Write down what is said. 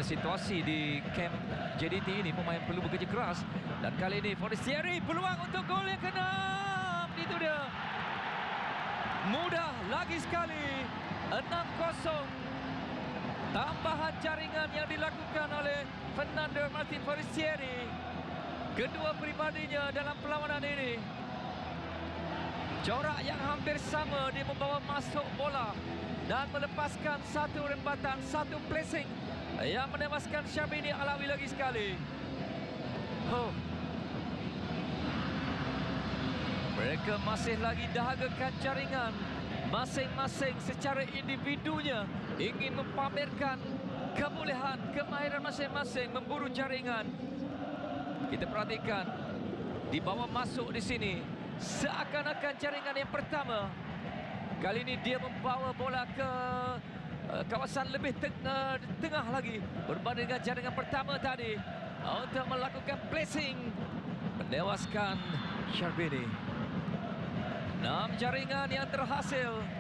situasi di camp JDT ini, pemain perlu bekerja keras. Dan kali ini Forestieri peluang untuk gol yang keenam. Itu dia. Mudah lagi sekali. 6-0. Tambahan jaringan yang dilakukan oleh Fernando Martin Forestieri. Kedua pribadinya dalam perlawanan ini. Corak yang hampir sama, dia membawa masuk bola dan melepaskan satu rembatan, satu placing yang menewaskan Syarbini Alawi lagi sekali. Mereka masih lagi dahagakan jaringan. Masing-masing secara individunya ingin mempamerkan kebolehan, kemahiran masing-masing memburu jaringan. Kita perhatikan, dibawa masuk di sini. Seakan-akan jaringan yang pertama. Kali ini dia membawa bola ke kawasan lebih tengah lagi berbanding dengan jaringan pertama tadi untuk melakukan placing, menewaskan Syarbini. 6 jaringan yang terhasil.